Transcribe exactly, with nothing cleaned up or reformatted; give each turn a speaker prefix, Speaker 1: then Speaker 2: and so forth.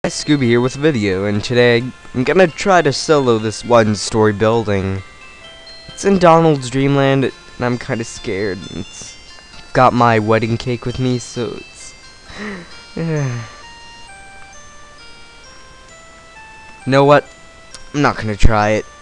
Speaker 1: Scooby here with a video, and today I'm gonna try to solo this one-story building. It's in Donald's Dreamland, and I'm kinda scared. It's got my wedding cake with me, so it's... You know what? I'm not gonna try it.